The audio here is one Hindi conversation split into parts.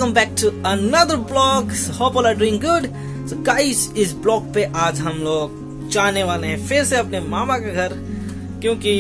Welcome back to another blog. Hope all are doing good. So guys, इस ब्लॉग पे आज हम लोग जाने वाले हैं फिर से अपने मामा के घर, क्योंकि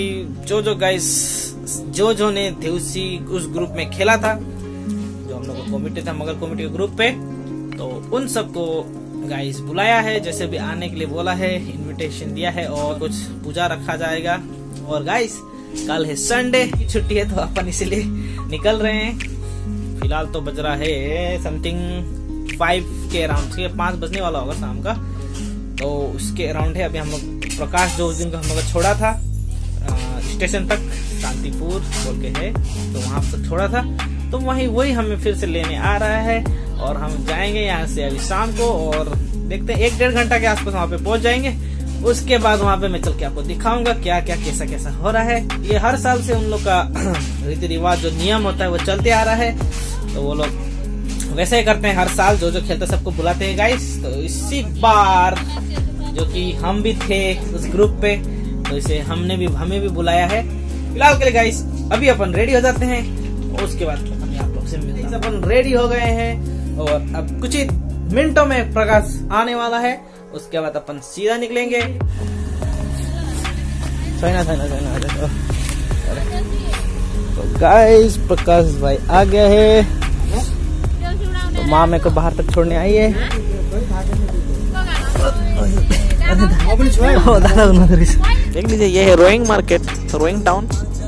जो ने देवसी उस ग्रुप में खेला था, जो हम लोग का कमेटी था मगर कमेटी के ग्रुप पे, तो उन सबको गाइस बुलाया है, जैसे भी आने के लिए बोला है, इनविटेशन दिया है और कुछ पूजा रखा जाएगा। और गाइस कल है संडे, छुट्टी है, तो अपन इसलिए निकल रहे हैं। फिलहाल तो बज रहा है समथिंग 5 के अराउंड, 5 बजने वाला होगा शाम का, तो उसके अराउंड है। अभी हम लोग प्रकाश जो उस दिन को हम लोग छोड़ा था स्टेशन तक, शांतिपुर बोल के है, तो वहां तक छोड़ा था, तो वही हमें फिर से लेने आ रहा है और हम जाएंगे यहाँ से अभी शाम को, और देखते हैं 1-1.5 घंटा के आसपास वहाँ पे पहुंच जाएंगे। उसके बाद वहाँ पे मैं चल के आपको दिखाऊंगा क्या क्या कैसा हो रहा है। ये हर साल से उन लोग का रीति रिवाज जो नियम होता है वो चलते आ रहा है, तो वो लोग वैसे ही करते हैं हर साल, जो खेलते सबको बुलाते हैं गाइस। तो इसी बार जो कि हम भी थे उस ग्रुप पे, तो इसे हमें भी बुलाया है। फिलहाल के लिए गाइस अभी अपन रेडी हो जाते हैं और उसके बाद अपन आप लोग से मिलते हैं। अपन रेडी हो गए हैं और अब कुछ ही मिनटों में प्रकाश आने वाला है, उसके बाद अपन सीधा निकलेंगे। तो गाइस प्रकाश भाई आ गया है, तो मामे को बाहर तक छोड़ने आई है। देख लीजिए, ये है रोइंग मार्केट, रोइंग टाउन।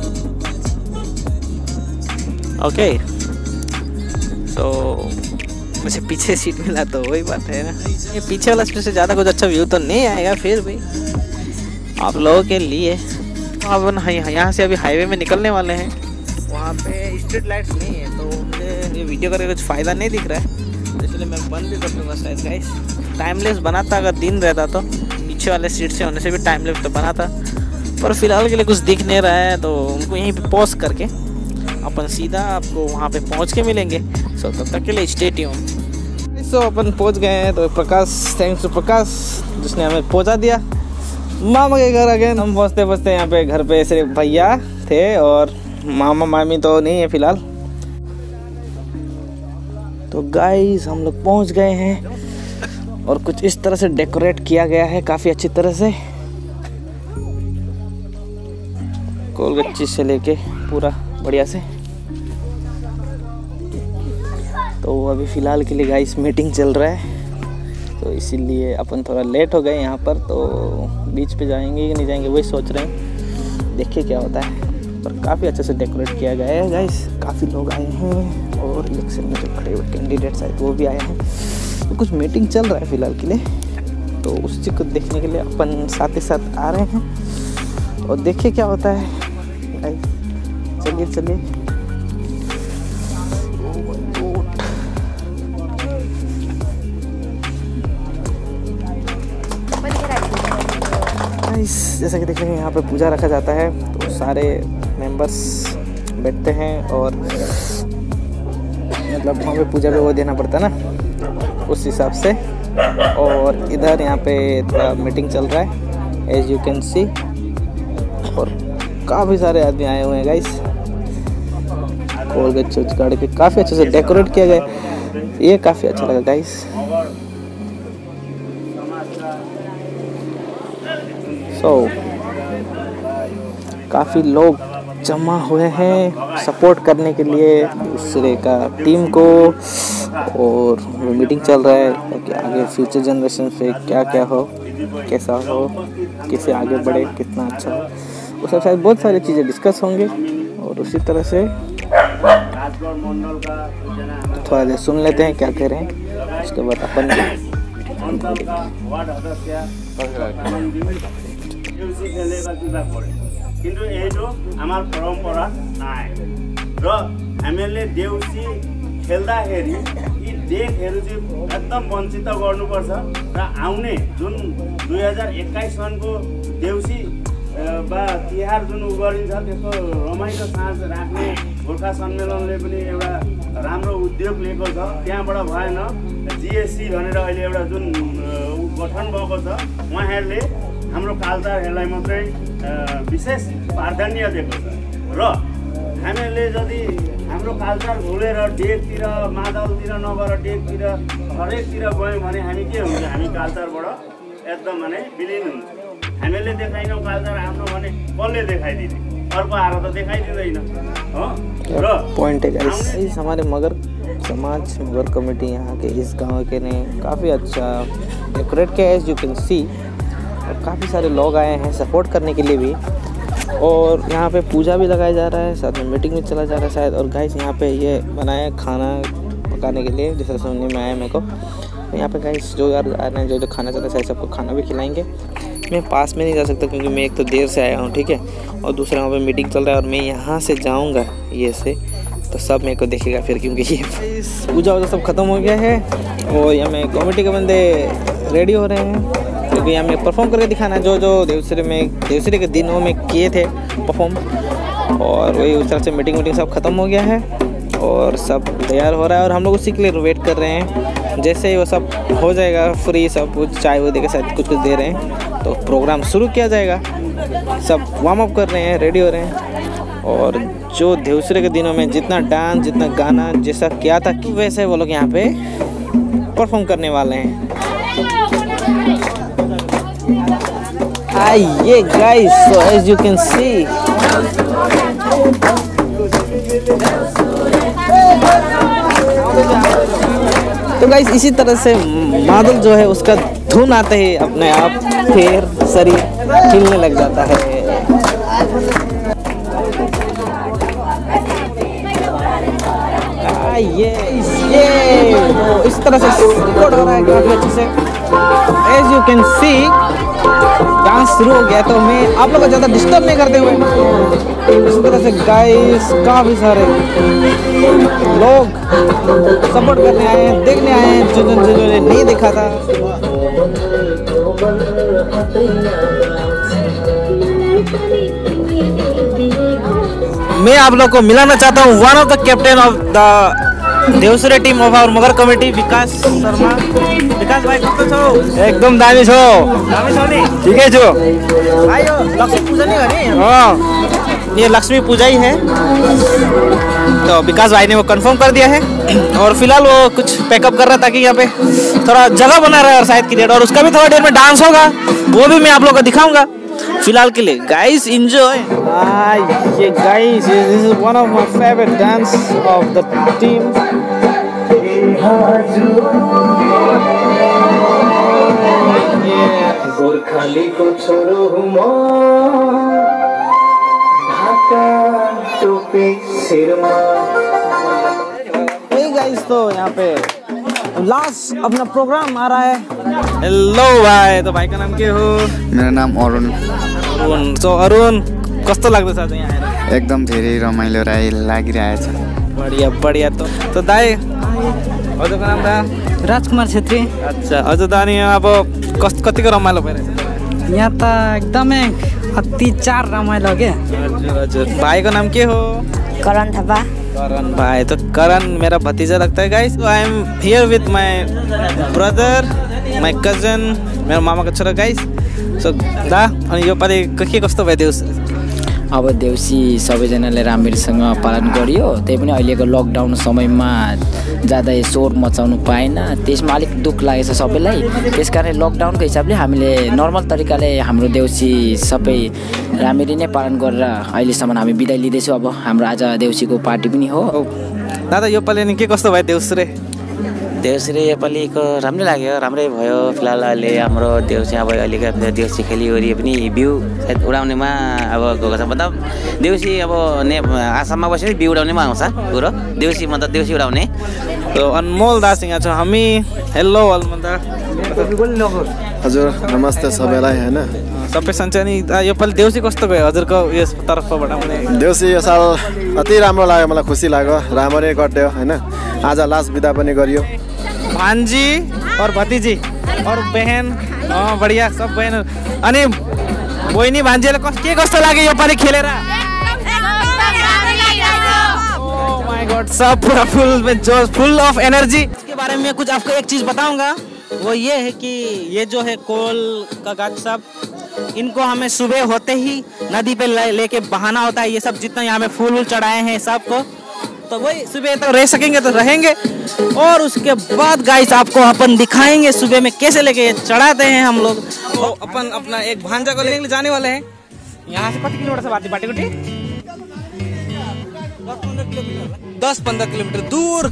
ओके, तो मुझे पीछे सीट मिला तो वही बात है ना, ये पीछे वाला सीट से ज़्यादा कुछ अच्छा व्यू तो नहीं आएगा, फिर भी आप लोगों के लिए। अब यहाँ से अभी हाईवे में निकलने वाले हैं, वहाँ पे स्ट्रीट लाइट्स नहीं है, तो मुझे ये वीडियो करके कुछ फ़ायदा नहीं दिख रहा है, इसलिए मैं बंद भी कर दूँगा शायद गाइस। टाइमलेस बनाता अगर दिन रहता तो, पीछे वाले सीट से होने से भी टाइमलेस तो बनाता, पर फिलहाल के लिए कुछ दिख नहीं रहा है, तो उनको यहीं पर पॉज करके अपन सीधा आपको वहाँ पे पहुँच के मिलेंगे। सो तब तक के लिए स्टे ट्यून्ड। सो अपन पहुँच गए हैं, तो प्रकाश, थैंक्स टू प्रकाश जिसने हमें पहुँचा दिया मामा के घर। अगेन हम पहुँचते यहाँ पे घर पे सिर्फ भैया थे और मामा मामी तो नहीं है फिलहाल। तो गाइस हम लोग पहुँच गए हैं और कुछ इस तरह से डेकोरेट किया गया है, काफ़ी अच्छी तरह से, गोलगच्ची से लेके पूरा बढ़िया से। तो अभी फ़िलहाल के लिए गाइस मीटिंग चल रहा है, तो इसीलिए अपन थोड़ा लेट हो गए यहाँ पर, तो बीच पे जाएंगे कि नहीं जाएंगे वही सोच रहे हैं, देखिए क्या होता है। पर काफ़ी अच्छे से डेकोरेट किया गया है गाइस, काफ़ी लोग आए हैं और इलेक्शन में जो खड़े हुए कैंडिडेट्स आए वो भी आए हैं, तो कुछ मीटिंग चल रहा है फ़िलहाल के लिए, तो उस चीज़ को देखने के लिए अपन साथ ही साथ आ रहे हैं और देखिए क्या होता है गाइस। चलिए जैसा कि देख रहे हैं यहाँ पे पूजा रखा जाता है, तो सारे मेंबर्स बैठते हैं और मतलब वहाँ पे पूजा पे वो देना पड़ता है ना, उस हिसाब से। और इधर यहाँ पे थोड़ा मीटिंग चल रहा है एज यू कैन सी, और काफ़ी सारे आदमी आए हुए हैं गाइस। और गच्चे काट के काफ़ी अच्छे से डेकोरेट किया गया, ये काफ़ी अच्छा लगा गाइस। काफ़ी लोग जमा हुए हैं सपोर्ट करने के लिए दूसरे का टीम को, और मीटिंग चल रहा है कि आगे फ्यूचर जनरेशन पे क्या हो, कैसा हो, कैसे आगे बढ़े, कितना अच्छा हो, वो सब शायद बहुत सारी चीज़ें डिस्कस होंगे। और उसी तरह से थोड़ा देर सुन लेते हैं क्या कह रहे हैं, उसके बाद अपन কিন্তু এইটো আমাৰ परंपरा নাই र हामीले देउसी खेल्दाखेरि यी देखहरू चाहिँ एकदम वञ्चित गर्नुपर्छ र आउने जुन 2021 सनको देउसी बा तिहार जुन गरिन्छ त्यसको रमाइलो साँझ राख्ने गोर्खा सम्मेलनले पनि एउटा राम्रो उद्योग लिएको छ। त्यहाँबाट भएन जीएससी भनेर अहिले एउटा जुन गठन भएको छ, उहाँहरूले हाम्रो कालचारहरूलाई मात्रै विशेष प्राधान्य दिएको छ र हामीले यदि हाम्रो कल्चर भुलेर डेकतिर मादलतिर नगएर डेकतिर हरेकतिर गयौँ भने हामी के हुन्छ, हामी कल्चरबाट एकदम भने विलिन हुन्छ। हामीले देखाइनौँ कल्चर हाम्रो भने कसले देखाइदिने, अर्को आएर त देखाइदिँदैन हो। र पॉइंट है गाइस, हमारे मगर समाज मगर कमेटी यहाँ के इस गांव के ने काफ़ी अच्छा डेकोरेट किया है, एज यू कैन सी। और काफ़ी सारे लोग आए हैं सपोर्ट करने के लिए भी, और यहाँ पे पूजा भी लगाया जा रहा है, साथ में मीटिंग भी चला जा रहा है शायद। और गाइस यहाँ पे ये बनाया खाना पकाने के लिए, जैसे सुनने में आया मेरे को। तो यहाँ पे गाइस जो यार आ रहे हैं, जो खाना चाहते हैं शायद सबको खाना भी खिलाएंगे। मैं पास में नहीं जा सकता क्योंकि मैं एक तो देर से आया हूँ, ठीक है, और दूसरा वहाँ पे मीटिंग चल रहा है, और मैं यहाँ से जाऊँगा ये से तो सब मेरे को देखेगा फिर, क्योंकि ये पूजा वूजा सब ख़त्म हो गया है। और यहाँ में कमेटी के बंदे रेडी हो रहे हैं, क्योंकि यहाँ में परफॉर्म करके दिखाना जो जो देवसरे के दिनों में किए थे परफॉर्म। और वही उस तरह से मीटिंग सब ख़त्म हो गया है और सब तैयार हो रहा है, और हम लोग उसी के लिए वेट कर रहे हैं। जैसे ही वो सब हो जाएगा फ्री, सब कुछ चाय वो देकर शायद कुछ दे रहे हैं, तो प्रोग्राम शुरू किया जाएगा। सब वार्म अप कर रहे हैं, रेडी हो रहे हैं। और जो देवसरे के दिनों में जितना डांस, जितना गाना जैसा किया था, कि वैसे वो लोग यहाँ पे परफॉर्म करने वाले हैं। आइए guys, so as you can see तो गाइस इसी तरह से मादल जो है उसका धुन आते ही अपने आप फिर शरीर हिलने लग जाता है। ये इस तरह से रिकॉर्ड हो रहा है काफी अच्छे से। As you can see dance शुरू हो गया, तो मैं आप लोग को ज़्यादा डिस्टर्ब नहीं करते हुए इस तरह से गाइस काफ़ी सारे लोग सपोर्ट करने आए हैं, देखने आए हैं, जिन्होंने नहीं देखा था। मैं आप लोग को मिलाना चाहता हूँ one of the captain of the देवसरे team of our Magar committee, Vikas Sharma. Vikas भाई कस्तो छौ? एकदम दामी छौ। दामी छौ नि? ठिकै छु। आयो लक्ष्मी पूजा नहीं हो नि? हाँ, ये लक्ष्मी पूजा ही है। तो विकास भाई ने वो कंफर्म कर दिया है, और फिलहाल वो कुछ पैकअप कर रहा था ताकि यहाँ पे थोड़ा जगह बना रहा है, और शायद की डेट, और उसका भी थोड़ा देर में डांस होगा, वो भी मैं आप लोग को दिखाऊंगा। फिलहाल के लिए गाइस एंजॉय। ये guys this is one of my favourite dance of the team. Gorkhali को छोड़ो ढाका टोपी सिरमा। हे गाइस, तो यहाँ पे लास्ट अपना प्रोग्राम आ रहा है। हेलो भाई, तो भाई का नाम के हो? मेरो नाम अरुण। सो अरुण, कस्तो लाग्दैछ आज यहाँ आएर? एकदम धेरै रमाइलो लागिरहेछ। बढिया बढिया। तो दाइ हजुरको नाम त? राजकुमार छेत्री। अच्छा, हजुर दानी अब कतिको रमाइलो भइरहेछ? यहाँ त एकदमै अति चार रमाइलो के। हजुर हजुर। भाइको नाम के हो? करण थापा। करण भाई, तो करण मेरा भतीजा लगता है guys. I am here with my brother, my cousin, मेरो मामाको छोरा गाइस। सो दा, अनि यो पालि के कस्तो भयो देउसी? अब देउसी सबैजनाले राम्ररीसँग पालन गरियो, त्यही पनि अहिलेको लकडाउन समयमा ज्यादा शोर मचाउनु पाएन, त्यसमा अलिक दुःख लागेछ सबैलाई। त्यसकारण लकडाउनको हिसाबले हामीले नर्मल तरिकाले हाम्रो देउसी सबै राम्ररी नै पालन गरेर अहिलेसम्म हामी बिदाई लिँदैछौँ। अब हाम्रो आज देउसीको पार्टी पनि हो। दादा यो पालि के कस्तो भयो देउसरे? देउसरे योपालिको राम्रै लाग्यो, राम्रै भयो। फिलहाल अहिले हाम्रो देउसी अब अहिलेको देउसी खेलिवरि पनि बिउ सायद उडाउनेमा अब गएको छ। मतलब देउसी अब आसाममा बसेर बिउ उडाउनेमा आउँछ कुरो, देउसी मतलब देउसी उडाउने। तो अनमोल दासिङ छ हामी। हेलो अलमन्दा। हजुर नमस्ते सबैलाई हैन। सबै सन्चै नि? यो पालि देउसी कस्तो भयो हजुरको यस तर्फबाट? देउसी यो साल अति राम्रो लाग्यो, मलाई खुसी लाग्यो, राम्ररी कट्यो हैन। आज लास्ट बिदा पनि गरियो। भान्जी और भतीजी और बहन, बढ़िया सब बहन। अनि बहिनी भान्जीले के कस्तो लाग्यो यो पालि खेलेर? ओह माय गॉड, सब पूरा फुल में जोश, फुल ऑफ एनर्जी। इसके बारे में कुछ आपको एक चीज बताऊंगा, वो ये है कि ये जो है कोल का गाछ सब, इनको हमें सुबह होते ही नदी पे लेके बहाना होता है। ये सब जितना यहाँ में फूल चढ़ाए हैं सबको, तो वही सुबह तक रह सकेंगे तो रहेंगे, और उसके बाद गाइस आपको अपन दिखाएंगे सुबह में कैसे लेके चढ़ाते हैं हम लोग। तो अपन अपना एक भांजा को लेने जाने वाले हैं। यहाँ से 5 किलोमीटर से बाटी कुटी 10-15 किलोमीटर दूर।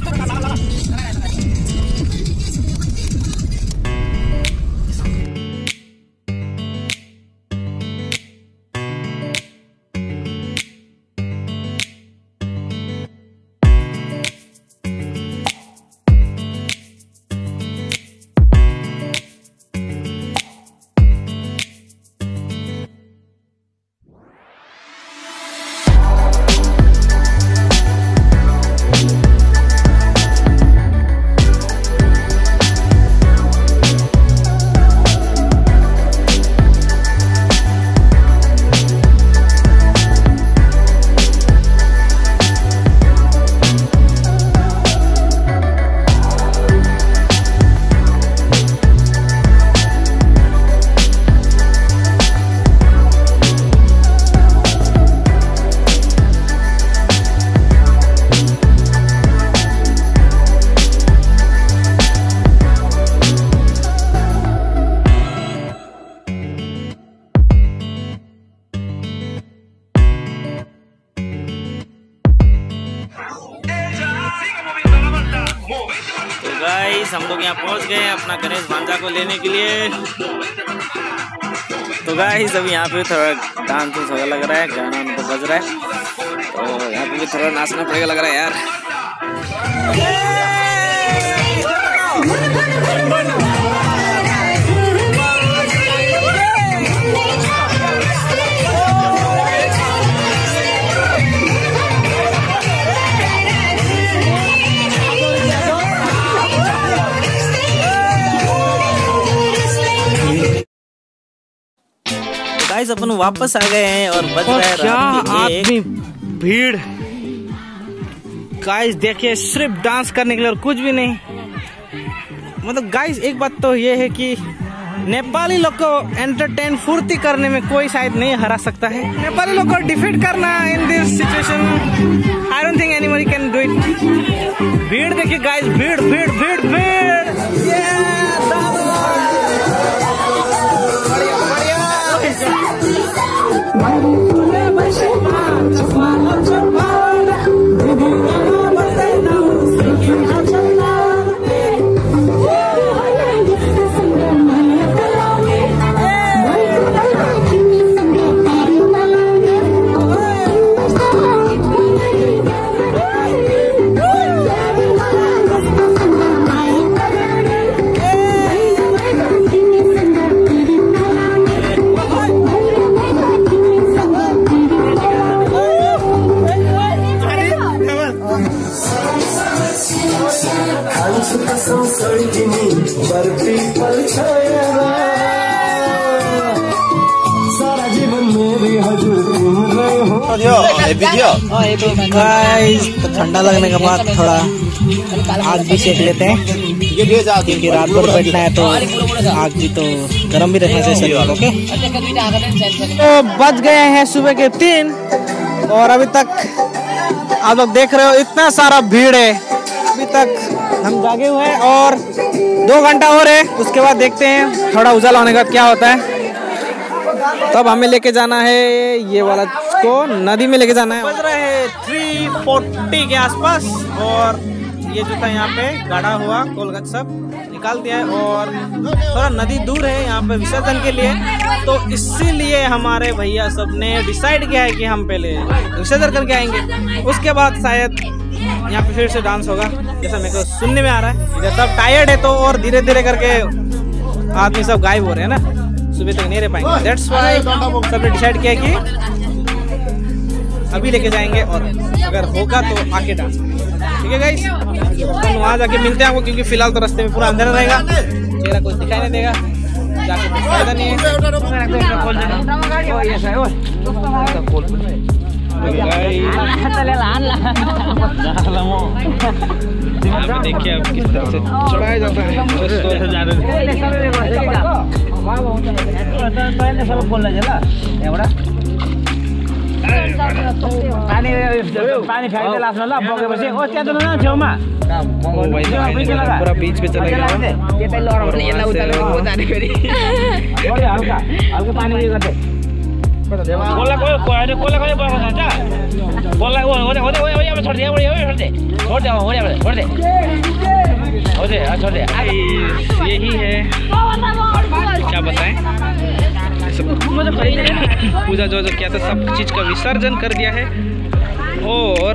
गाइस हम लोग यहाँ पहुँच गए हैं अपना गणेश भांजा को लेने के लिए। तो गाइस अभी यहाँ पे थोड़ा डांस वगैरह लग रहा है, गाना उनको बज रहा है, तो यहाँ पे भी थोड़ा नाचना पड़ेगा लग रहा है यार। गाइस अपन वापस आ गए हैं और बज रहा है रात के 1। भीड़ गाइस देखिए, सिर्फ डांस करने के लिए और कुछ भी नहीं। मतलब गाइस एक बात तो ये है कि नेपाली लोग को एंटरटेन फुर्ती करने में कोई शायद नहीं हरा सकता है। नेपाली लोग को डिफीट करना in this situation I don't think anybody can do it. भीड़ देखिए गाइस, भीड़ भीड़ भीड़ भीड़। तो ठंडा लगने के बाद थोड़ा आग भी सेक लेते हैं, क्योंकि रात भर बैठना है तो आग भी तो गर्म भी रखना चाहिए। ओके, तो बज गए हैं सुबह के 3 और अभी तक आप लोग देख रहे हो इतना सारा भीड़ है। अभी तक हम जागे हुए हैं और 2 घंटा हो रहे, उसके बाद देखते हैं थोड़ा उजाला होने का क्या होता है। तब हमें लेके जाना है ये वाला को नदी में लेके जाना है। बज रहे हैं 3:40 के आसपास और ये जो था यहाँ पे गाड़ा हुआ कोलगत सब निकाल दिया है और थोड़ा नदी दूर है यहाँ पे विसर्जन के लिए, तो इसीलिए हमारे भैया सब ने डिसाइड किया है कि हम पहले विसर्जन करके आएंगे, उसके बाद शायद यहाँ पे फिर से डांस होगा, जैसा मेरे को सुनने में आ रहा है। इधर सब टायर्ड है तो और धीरे धीरे करके आदमी सब गायब हो रहे हैं ना, सुबह तक नहीं रह पाएंगे। दैट्स व्हाई सबने डिसाइड किया कि अभी लेके जाएंगे और अगर होगा तो आके डांस। ठीक है गाइस, तो वहाँ जाके मिलते हैं आपको, क्योंकि फिलहाल तो रास्ते में पूरा अंधेरा रहेगा, चेहरा कुछ दिखाई नहीं देगा, जाके कुछ फायदा नहीं है। देखिए अब किस तरह से चढ़ाया जाता है। पानी फ्याँक्दै लास्टमा ल बगेपछि ओ त्यहाँ चल न छेउमा पूरा बीच पे चला गया। हल्का हल्का पानी उयो गर्दै कसलाई बगाएको छ कसलाई छोड़ दे। यही है, क्या बताएं, पूजा जो किया था सब चीज का विसर्जन कर दिया है। और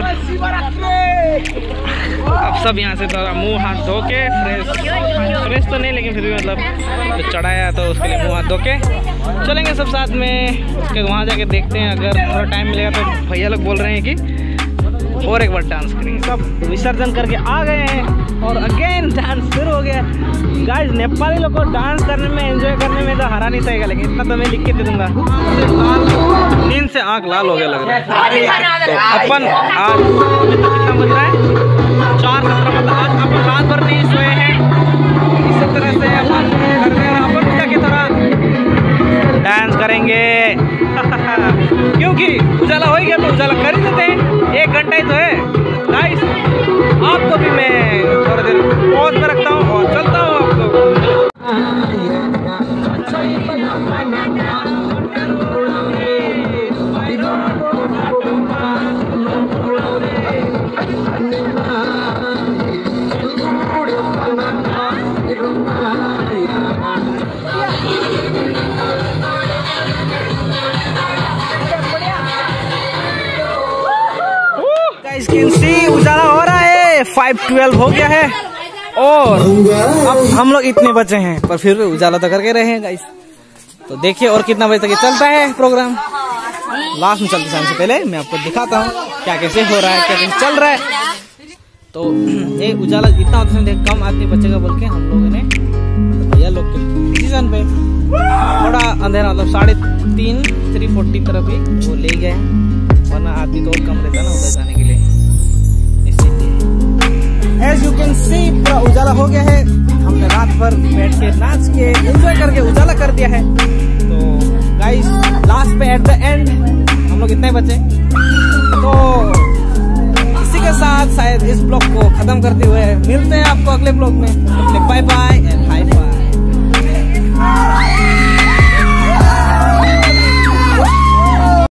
अब सब यहाँ से थोड़ा मुंह हाथ धो के फ्रेश तो नहीं लेकिन फिर भी मतलब तो चढ़ाया तो उसके लिए मुंह हाथ धो के चलेंगे सब साथ में। उसके वहाँ जाके देखते हैं, अगर थोड़ा टाइम मिलेगा तो भैया लोग बोल रहे हैं कि और एक बार डांस करेंगे। सब विसर्जन करके आ गए हैं और अगेन डांस शुरू हो गया। गाइस नेपाली लोग को डांस करने में एंजॉय करने में तो हरा नहीं सकेगा, लेकिन इतना तो मैं लिख के दे दूंगा। नींद से आँख लाल हो गया लग रहा है। तो अपन आज कितना बज रहा है 4:17, मतलब आज अपन रात भर नहीं सोए हैं। इसी तरह से अपन जाके थोड़ा डांस करेंगे क्योंकि उजाला हो गया तो उजाला कर ही देते हैं, 1 घंटा ही तो है। गाइस आपको भी मैं थोड़ा देर पॉज में रखता हूँ और चलता हूँ आपको। उजाला हो रहा है, 5:12 हो गया है और अब हम लोग इतने बचे हैं पर फिर भी उजाला तो करके रहे हैं गाइस। तो देखिए और कितना बजे तक चलता है प्रोग्राम। लास्ट में चलते समय से पहले मैं आपको दिखाता हूँ क्या कैसे हो रहा है, क्या कैसे चल रहा है। तो ये उजाला इतना होता है कम आदमी बचेगा बोल के हम लोगों ने भैया लोग के डिसीजन पे थोड़ा अंधेरा मतलब 3:40 तरफ ही वो ले गए, वरना आदमी तो और कम रहता ना उधर जाने के लिए। As you can see पूरा उजाला हो गया है। हमने रात भर बैठ के नाच के एंजॉय करके उजाला कर दिया है। तो गाइस लास्ट पे एट द एंड हम लोग इतने बचे। तो इसी के साथ शायद इस ब्लॉग को खत्म करते हुए मिलते हैं आपको अगले ब्लॉग में। Bye bye and hi phi.